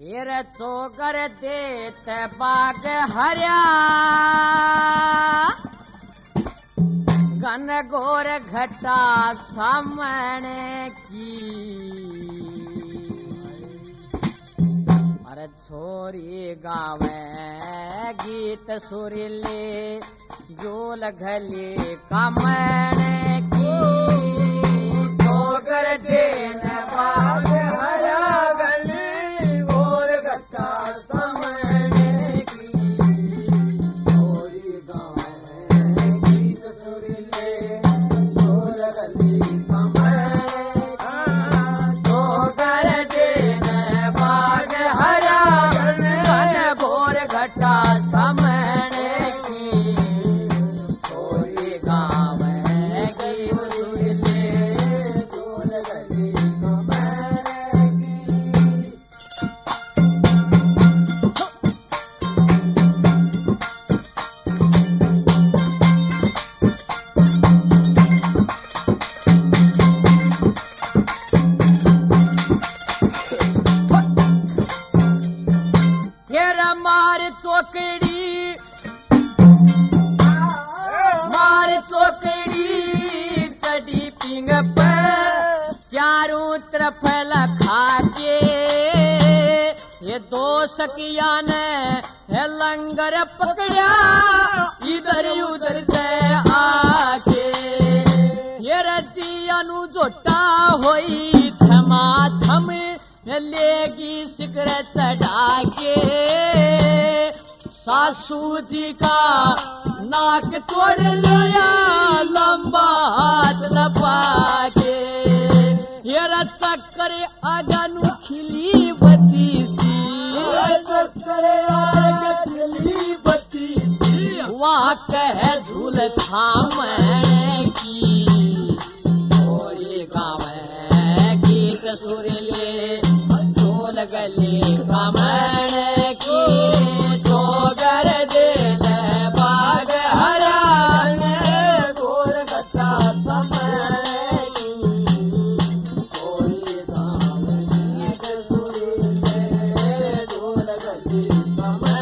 एर चोकर देत बाग हरिया घन घोर घटा सामने की अरे छोरी गावे गीत सुरीले जोल घली कमने की चोकर देन बाग हरिया सकिया ने है लंगर पकड़िया इधर उधर से आके ये रतिया नु जोटा होई क्षमा छम लेगी शिखर चढ़ा के सासू जी का नाक तोड़ लिया लंबा हाथ लपा के ये चक्कर आगा नु खिली बती वहाँ कह झूल थामने की छोरी गावे गीत सुरीले झूल गली कमने की चोगर दे बाग हरा गोर गट्टा समय छोरी गावे गीत सुरीले झूल गली कमने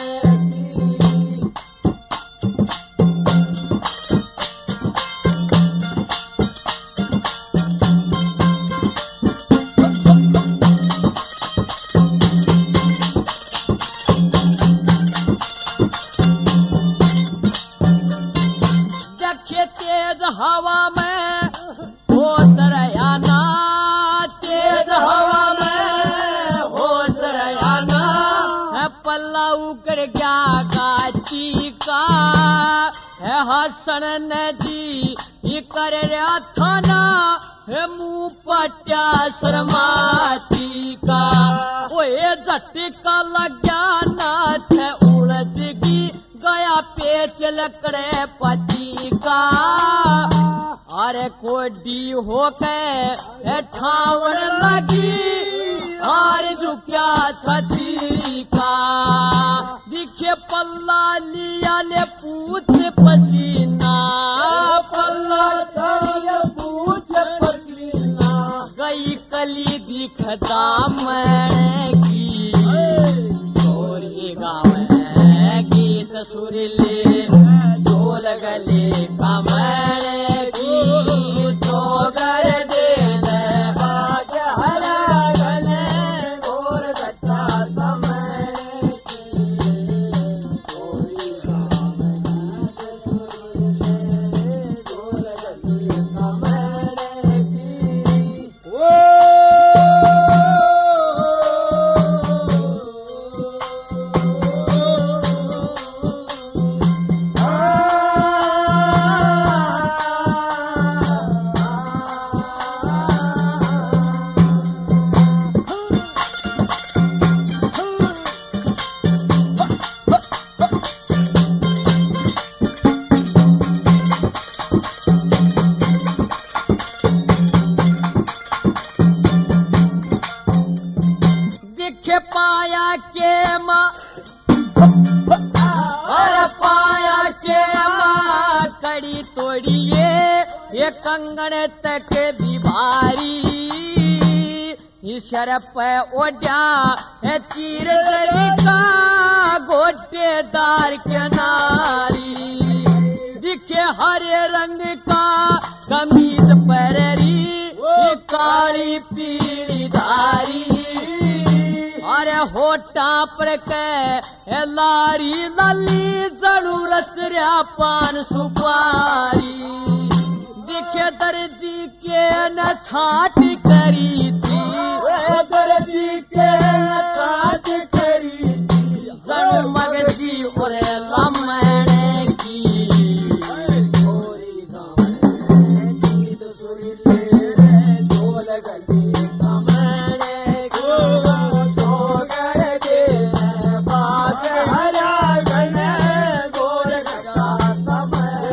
हवा में हो सरयाना तेज हवा में हो सरयाना है पल्ला उकड़ गया गाची का है हसन नदी ये कर रहा थाना है मुंह पट्या शर्माती का ओए झटका लग गया नाथ उड़ज की गया पेच लकड़े पति का अरे कोडी होके ठावण लगी और झुक्या छती का दिखे पल्ला लिया ले पूछ पसीना पल्ला लिया पूछ पसीना गई कली दिख दामन की छोरी गावे गीत सुरीले झोल गले कमर की चोगर दे बाग हरा गले गोर गट्टा समय की छोरी गावे सुरीले झोल गले कमर की कंगन तक भी भारी ईश्वर पे ओढ़ा है चीर गरी का गोटेदार के नारी दिखे हरे रंग का कमीज पहरी काली पीली धारी अरे होटा पर के लारी लाली जरूरत रहा पान सुपारी दिखे दर्जी के न छाट करी थी दर्जी के न छाट करी थी जन मगजी और लमण की छोरी गाँव गीत सुनी ले ढोल गली कमण की सोगर दे बाग हरा गण गोर गजा समय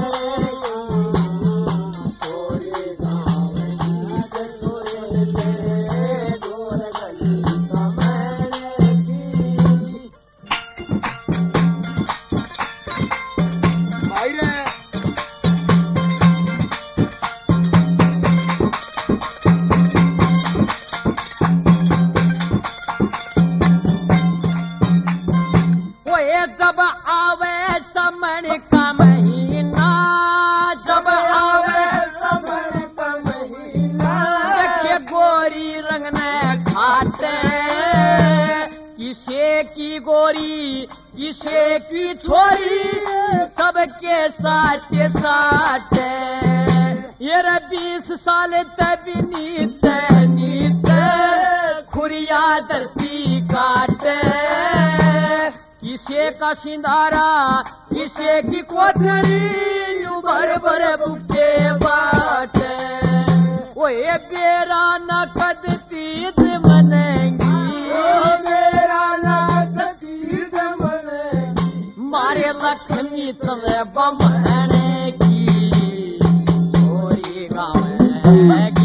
छोरी गाँव गीत सुनी ले ढोल गली कमण की भाई रे ओए जब आवे समण का महीना जब आवे समण का महीना देखे गोरी रंग ने छाटे किसे की गोरी किसे की छोरी सबके साथे साथे ये 20 साल तभी नीचे नीचे खुरिया धरती काटे किसे का सिंधारा किसे की कोठरी यूं भर भर बुके बाटे ओए बेरा न कद तीज मनेंगी बेरा न कद तीज मनेंगी मारे लक्ष्मी चले बमहने की छोरी गाँव